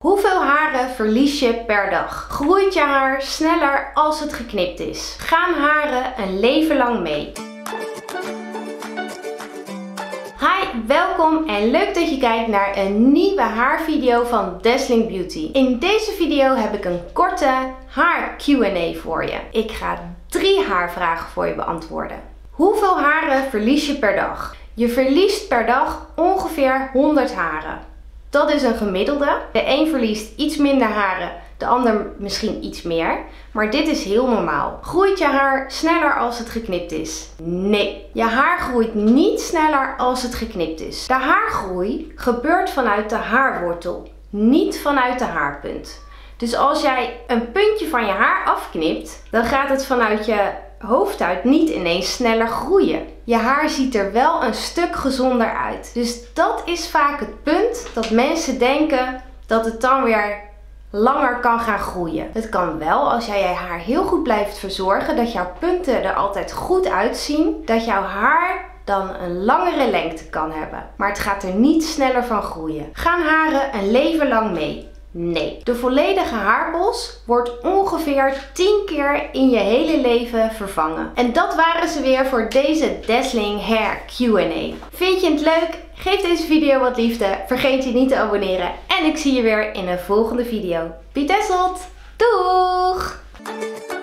Hoeveel haren verlies je per dag? Groeit je haar sneller als het geknipt is? Gaan haren een leven lang mee? Hi, welkom en leuk dat je kijkt naar een nieuwe haarvideo van Dazzling Beauty. In deze video heb ik een korte haar Q&A voor je. Ik ga 3 haarvragen voor je beantwoorden. Hoeveel haren verlies je per dag? Je verliest per dag ongeveer 100 haren. Dat is een gemiddelde. De een verliest iets minder haren, de ander misschien iets meer. Maar dit is heel normaal. Groeit je haar sneller als het geknipt is? Nee. Je haar groeit niet sneller als het geknipt is. De haargroei gebeurt vanuit de haarwortel, niet vanuit de haarpunt. Dus als jij een puntje van je haar afknipt, dan gaat het vanuit je hoofd uit niet ineens sneller groeien. Je haar ziet er wel een stuk gezonder uit. Dus dat is vaak het punt dat mensen denken dat het dan weer langer kan gaan groeien. Het kan wel, als jij je haar heel goed blijft verzorgen, dat jouw punten er altijd goed uitzien, dat jouw haar dan een langere lengte kan hebben. Maar het gaat er niet sneller van groeien. Gaan haren een leven lang mee? Nee. De volledige haarbos wordt ongeveer 10 keer in je hele leven vervangen. En dat waren ze weer voor deze Dazzling Hair Q&A. Vind je het leuk? Geef deze video wat liefde. Vergeet je niet te abonneren. En ik zie je weer in een volgende video. Be dazzled! Doeg!